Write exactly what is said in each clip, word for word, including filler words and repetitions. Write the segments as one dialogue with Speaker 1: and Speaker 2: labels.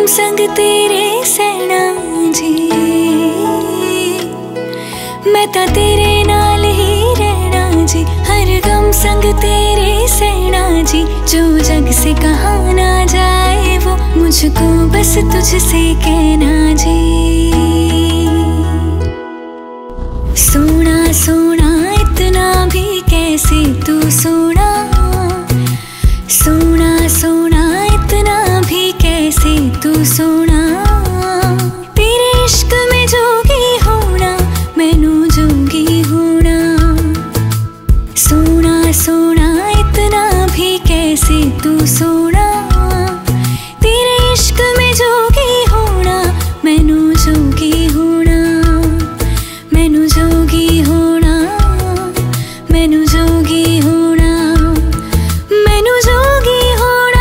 Speaker 1: संग तेरे सैना जी, मैं ता तेरे नाल ही रहना जी। हर गम संग तेरे सैना जी, जो जग से कहा ना जाए वो मुझको बस तुझसे कहना जी। सोना सोना इतना भी कैसे तू सोना, सोना सोना इतना भी कैसे तू सोना। तेरे इश्क में जोगी होना, मैनू जोगी होना। सोना सोना इतना भी कैसे तू सोना। तेरे इश्क में जोगी होना, मैनू जोगी होना। मैनू जोगी होना, मैनू जोगी होना, मैनू जोगी होना।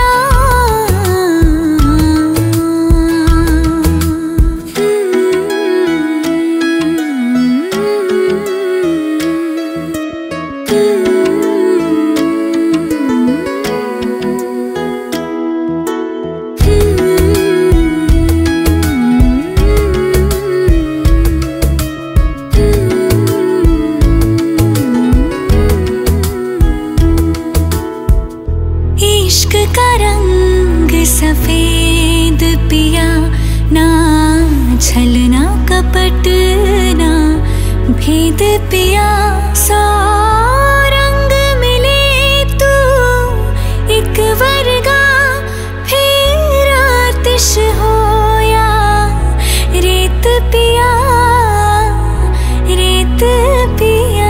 Speaker 1: इश्क का रंग सफेद पिया, ना छलना कपट ना भेद पिया। सौ रंग मिले तू एक वर्गा, फिर आतिश हो या रेत पिया, रेत पिया।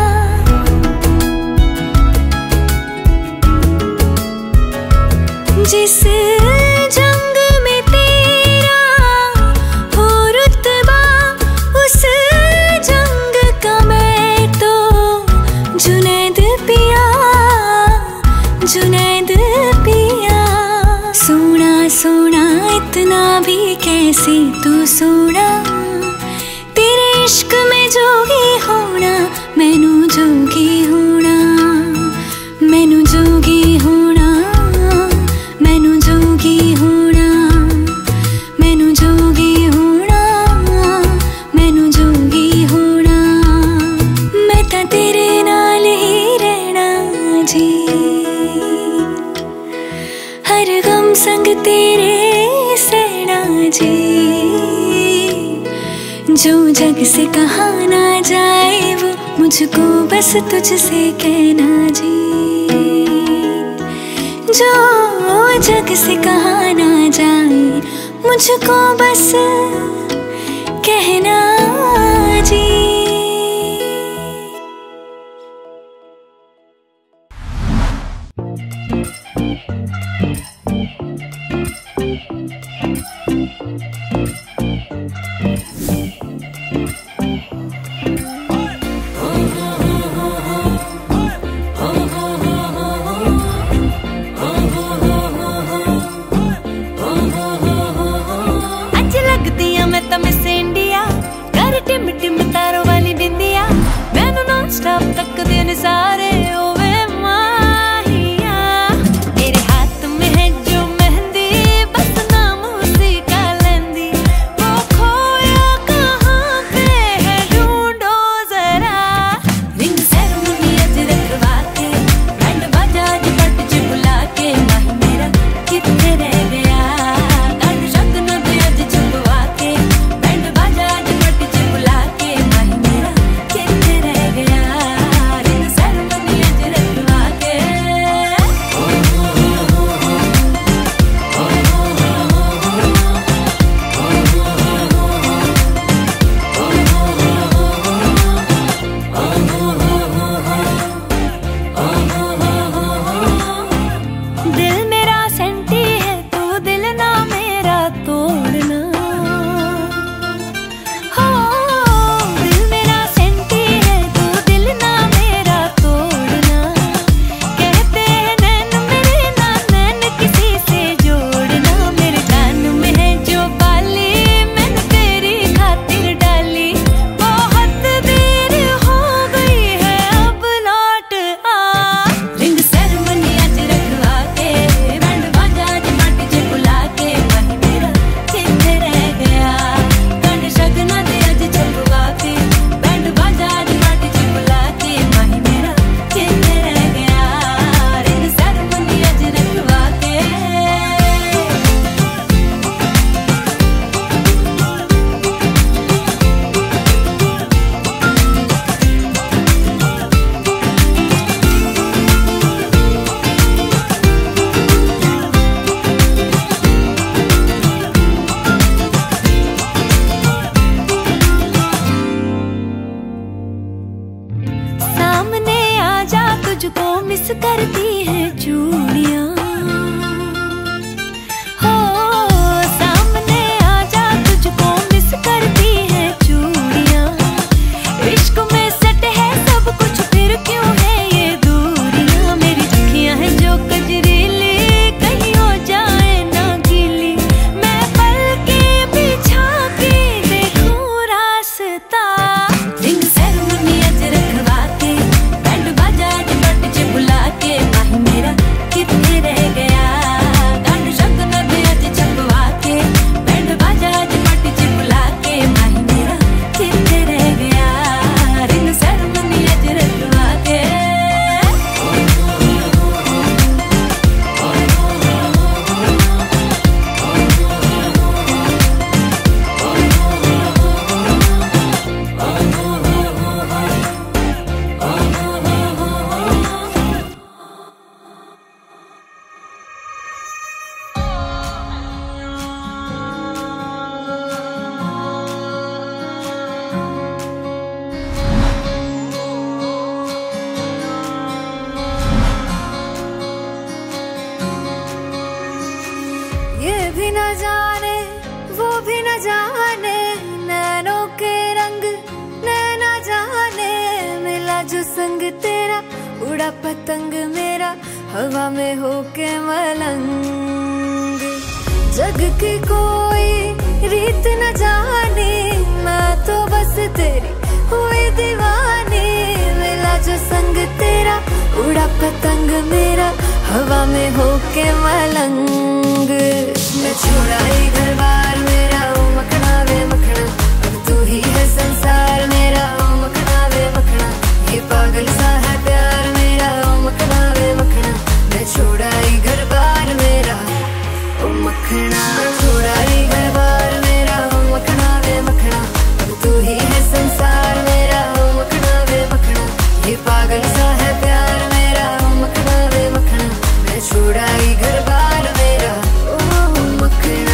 Speaker 1: जिस जंग में तेरा हो रुतबा, उस जंग का मैं तो जुनैद पिया, जुनैद पिया। सोना सोना इतना भी कैसे तू सोना। तेरे इश्क में जोगी होना, मैनू जोगी होना। मैनू जोगी होना, मैनू जोगी होना। मैनू जोगी होना, मैनू जोगी होना। मैं ता तेरे नाल ही रहना जी। हर गम संग तेरे सहना जी, जो जग से कहा ना जाए वो मुझको बस तुझसे कहना जी। जो जग से कहा ना जाए मुझको बस कहना जी। भी न जाने वो भी न जाने, नैनों के रंग नैना जाने। मिला जो संग तेरा उड़ा पतंग मेरा, हवा में होके मलंग। जग की कोई रीत न जाने, मैं तो बस तेरी हुई दीवानी। मिला जो संग तेरा उड़ा पतंग मेरा, हवा में होके मलंग। मैं छोड़ा ही घर बार मेरा, ओ मखना वे मखना, अब तू ही है संसार मेरा, ओ मखना वे मखना। ये पागल सा है प्यार मेरा, ओ मखना वे मखना। मैं छोड़ा ही घर बार मेरा, ओ मखना। छोड़ा ही घर बार मेरा, ओ मखना वे मखना, अब तू ही है संसार मेरा, ओ मखना वे मखना। ये पागल सा है प्यार मेरा, ओ मखना वे मखना। मैं छोड़ा ही घर बार मेरा, ओ मखना।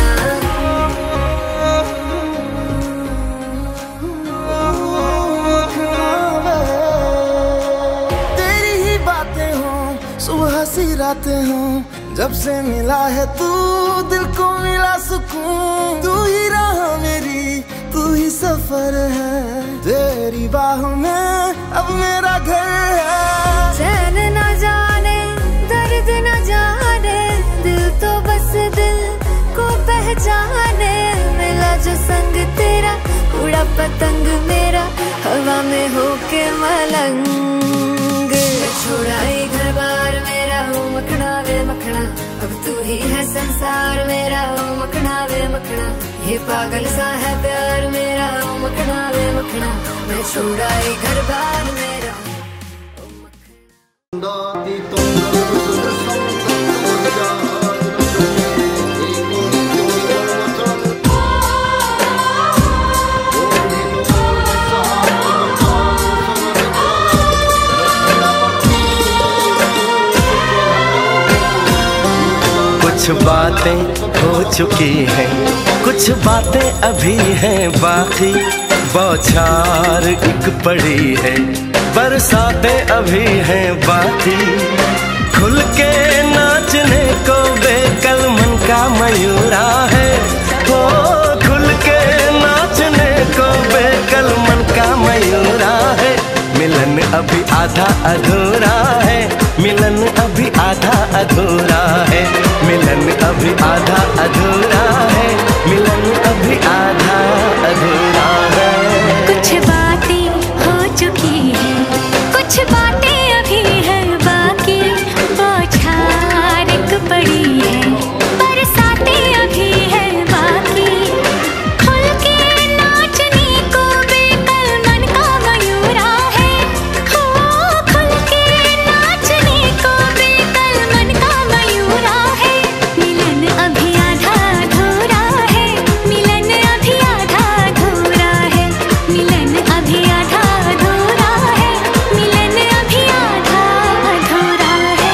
Speaker 2: तेरी ही बातें हो, सुबह सी रातें हो, जब से मिला है तू दिल को मिला सुकून। तू ही राह मेरी, तू ही सफर है, तेरी बाहों में अब मेरा घर है।
Speaker 1: चैन न जाने दर्द न जाने, दिल तो बस दिल को पहचाने। मिला जो संग तेरा उड़ा पतंग मेरा, हवा में होके मलंग। छोड़ा ही घर बार मेरा, ओ मखना वे मखना, अब तू ही है संसार मेरा, ओ मखना वे मखना। ये पागल सा है प्यार मेरा, ओ मखना वे मखना। मैं छोड़ा ही घर बार मेरा, ओ मखना।
Speaker 3: कुछ बातें हो चुकी हैं, कुछ बातें अभी हैं बाकी। बौछार एक पड़ी है, बरसातें अभी हैं बाकी। खुल के नाचने को बेकल मन का मयूरा है, हो खुल के नाचने को बेकल मन का मयूरा है। मिलन अभी आधा अधूरा है, मिलन अभी आधा अधूरा है, मिलन अभी आधा अधूरा है, मिलन अभी आधा अधूरा है।
Speaker 1: कुछ बातें हो चुकी हैं, कुछ बातें अभी हैं बाकी। बौछार एक पड़ी है, बरसातें अभी हैं बाकी। खुल के नाचने को बेकल मन का मयूरा है, हो खुल के नाचने को बेकल मन का मयूरा है। मिलन अभी आधा अधूरा है, मिलन अभी आधा अधूरा है, मिलन अभी आधा अधूरा है, मिलन अभी आधा अधूरा है।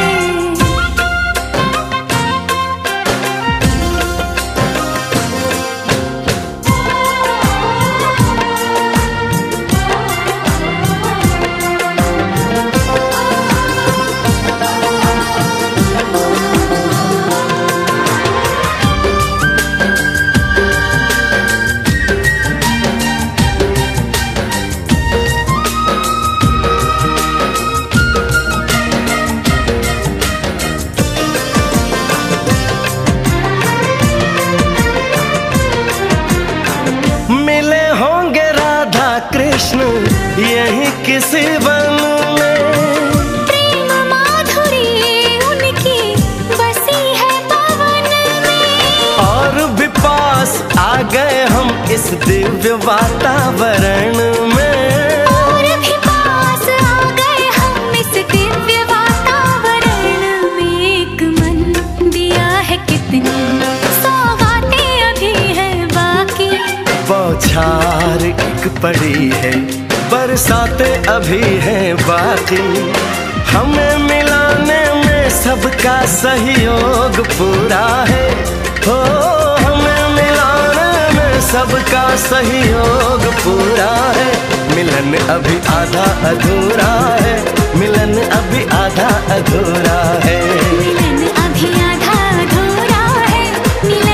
Speaker 3: मिले होंगे राधा कृष्ण यही किसी वन में,
Speaker 1: प्रेम माधुरी उनकी बसी है पवन में।
Speaker 3: और भी पास आ गए हम इस दिव्य वातावरण में।
Speaker 1: और भी पास आ गए हम इस दिव्य वातावरण में। एक मन दिया है कितनी सौगातें अभी हैं बाकी।
Speaker 3: बौछार एक पड़ी है, बरसातें अभी हैं बाकी। हमें मिलाने में सबका सहयोग पूरा है, हो हमें मिलाने में सबका सहयोग पूरा है। मिलन अभी आधा अधूरा है, मिलन अभी आधा अधूरा है,
Speaker 1: मिलन अभी आधा अधूरा है, मिलन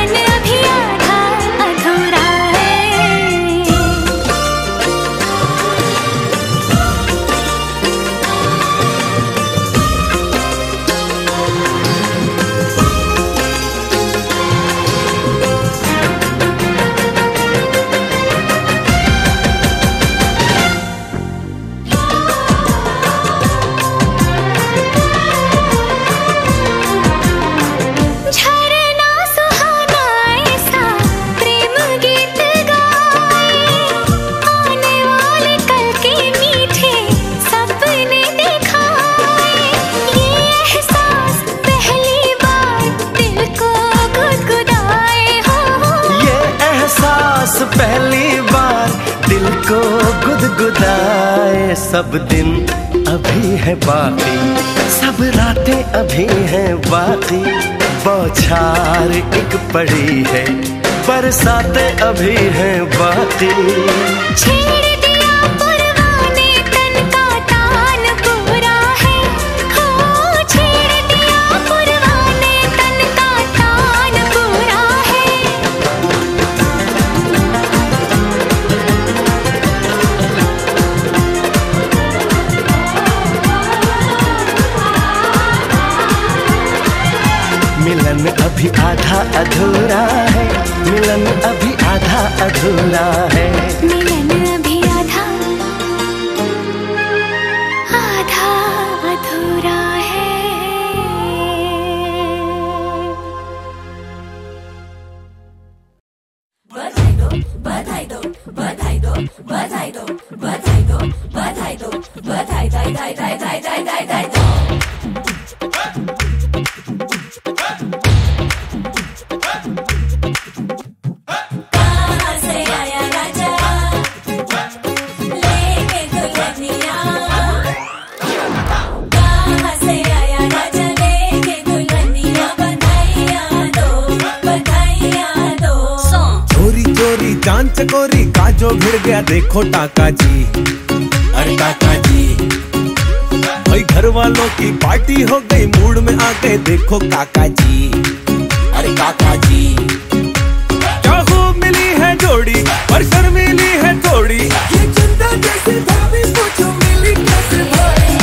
Speaker 3: पहली बार दिल को गुदगुदाए। सब दिन अभी है बाकी, सब रातें अभी हैं बाकी। बौछार एक पड़ी है, बरसातें अभी हैं बाकी।
Speaker 1: छेड़ दिया पुरवाने तन का तान पूरा है, हो छेड़ दिया पुरवाने तन का तान पूरा है।
Speaker 3: मिलन अभी आधा अधूरा है, मिलन अभी आधा अधूरा है।
Speaker 1: मिलन अभी आधा आधा अधूरा है। बधाई दो बधाई दो बधाई दो बधाई दो बधाई दो बधाई दो बधाई दाई दाई दाई दाई दाई दाई दाई दो।
Speaker 4: जान चकोरी का जो भिड़ गया देखो टाका जी। अरे टाका जी भाई घर वालों की पार्टी हो गई, मूड में आ गए देखो काका जी। अरे काका जी क्या खूब मिली है जोड़ी, पर शर्मीली है थोड़ी। ये चंदा जैसी भाभी पूछो मिली कैसे भाई।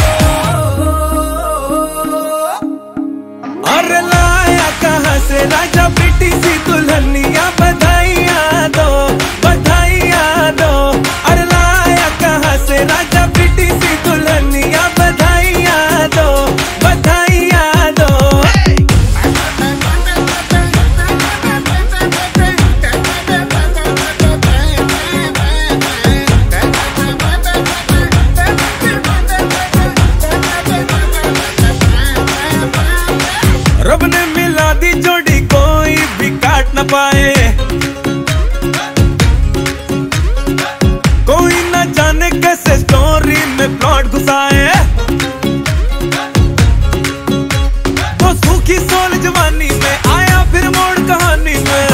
Speaker 4: अरे लाया कहाँ से राजा बेटी सी दुल्हनिया, बधाइयाँ दो बधाइयाँ दो। अरे लाया कहाँ से राजा बेटी सी दुल्हनिया, बधाइयाँ दो बधाइयाँ दो। रब ने मिला दी जोड़ी, कोई भी काट न पाए। कोई न जाने कैसे स्टोरी में प्लॉट घुसाए। वो सूखी सोल जवानी में आया फिर मोड़ कहानी में।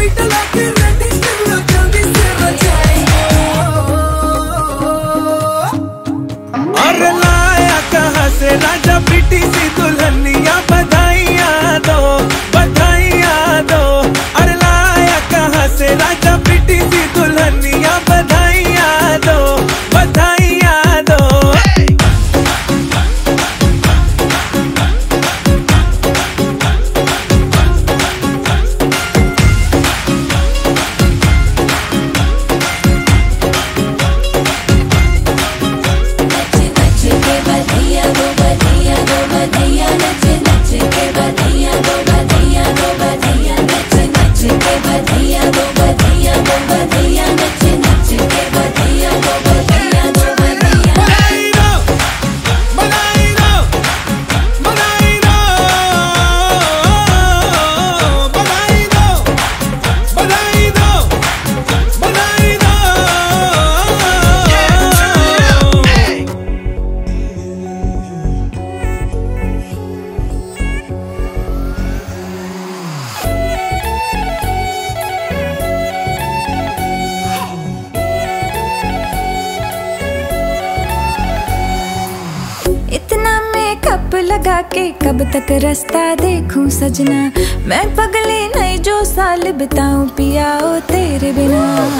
Speaker 4: अरे लाया कहाँ से राजा बेटी सी दुल्हनिया, बधाइयाँ दो बधाइयाँ दो। अरे लाया कहाँ से राजा बेटी सी दुल्हनिया, बधाइयाँ दो बधाइयाँ दो।
Speaker 1: लगा के कब तक रास्ता देखूं सजना। मैं पगली नहीं जो साल बिताऊं पिया ओ तेरे बिना।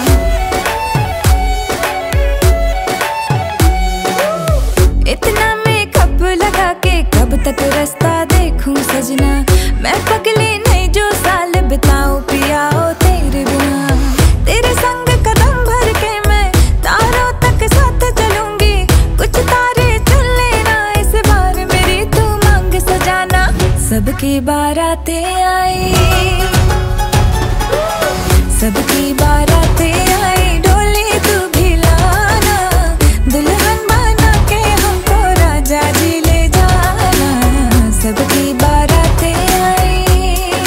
Speaker 1: इतना मेकअप लगा के कब तक रास्ता देखूं सजना। मैं पगली नहीं जो साल बिताऊं पिया ओ तेरे बिना। तेरे संग कदम भर के मैं तारों तक साथ चलूंगी। कुछ तारे चुन लेना इस बार मेरी तू मांग सजाना। सबकी बारातें आई सबकी बारातें आई डोली तू भी लाना। दुल्हन बना के हमको राजा जी ले जाना। सबकी बारातें आई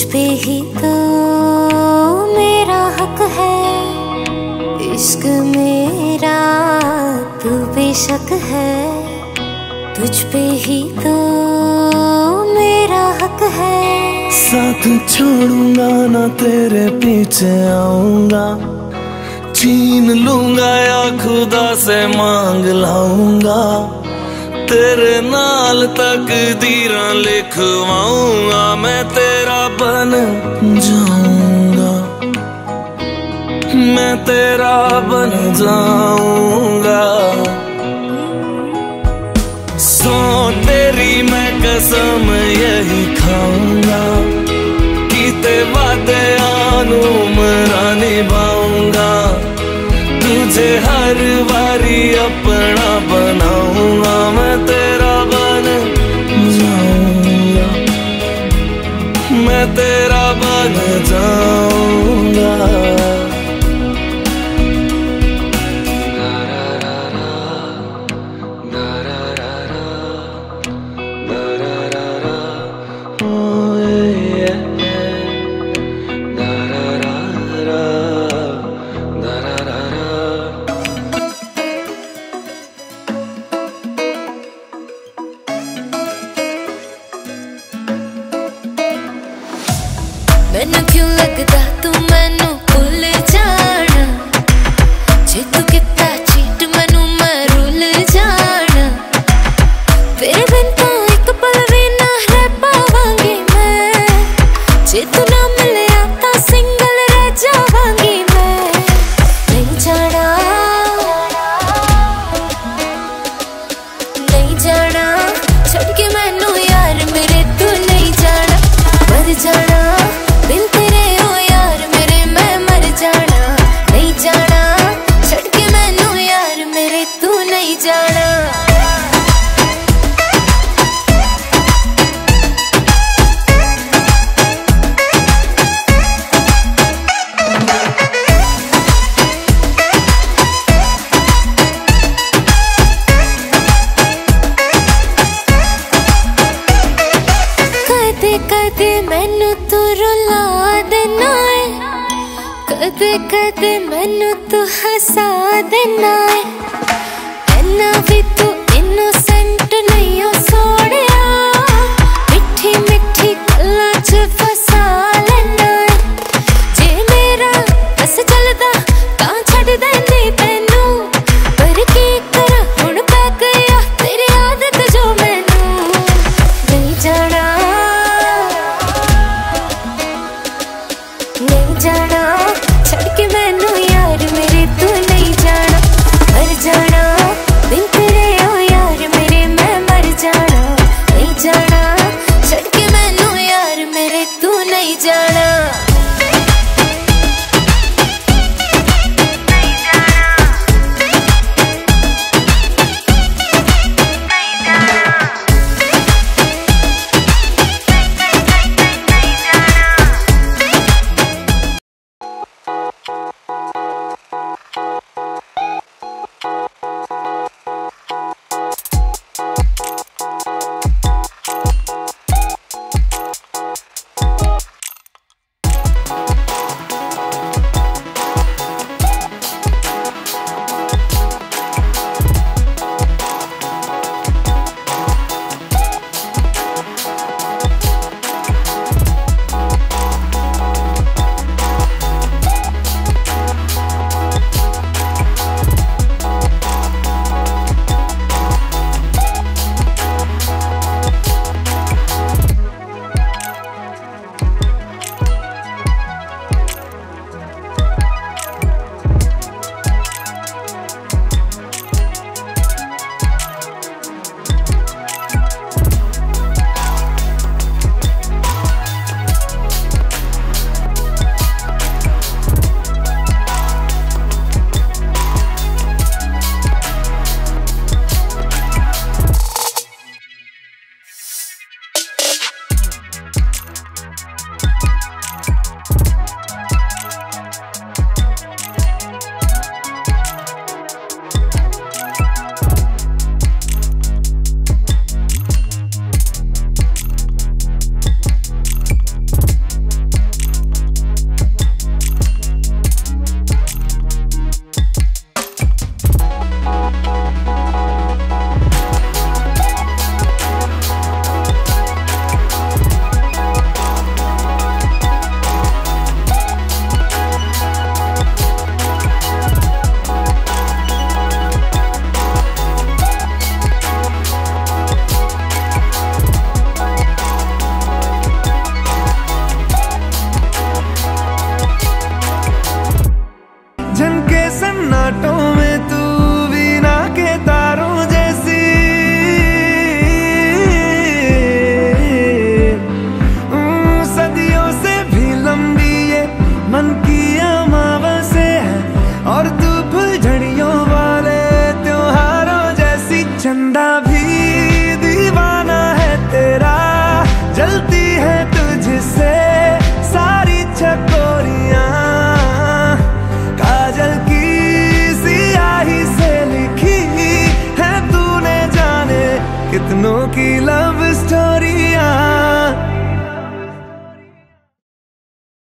Speaker 1: पे ही तो मेरा हक है, इश्क मेरा तू बेशक है, तुझ पे ही तो मेरा हक है।
Speaker 2: साथ छोड़ूंगा ना तेरे पीछे आऊंगा, छीन लूंगा या खुदा से मांग लाऊंगा, तेरे नाल तकदीरां लिखवाऊंगा, मैं तेरा बन जाऊंगा, मैं तेरा बन जाऊंगा। सौ तेरी मैं कसम यही खाऊंगा, कीते वादे आनू मरा निभाऊंगा, तुझे हर बारी अपना बनाऊंगा, मैं तेरा बन जाऊंगा, मैं तेरा बन जाऊंगा।
Speaker 1: मैनू क्यों लगदा तू मैनू भुल जाना, जे तू किता चीट मैनू मैं रुल जाना, तेरे बिन तो एक पल भी ना रह पावांगी मैं, जे तू ना मिलिया तां सिंगल रह जावांगी मैं। नहीं जाना नहीं जाना छड़ के मैनू यार मेरे, तू नहीं जाना मर जाना, दिल तेरे हो यार मेरे मैं मर जाना, नहीं जाना छड़ के मैनू यार मेरे, तू नहीं जाना। कदे कदे मैनू तू रुला देना है, कदे कदे मैनू तू हसा देना है, इन्ना भी तू इनोसेंट नहीं हो सोनिया, मिठी मिठी गल्लां च फसा लेना है, जे मेरा बस चलदा तां छड्ड देंदी तैनू, पर की करा हुण पै गया तेरी आदत जो मैनू। नहीं जाना नहीं जाना छड़ के मैनू यार मेरे, तू नहीं जाना मर जाना, दिल तेरे हो यार मेरे मैं मर जाना, नहीं जाना छड़ के मैनू यार मेरे, तू नहीं जाना।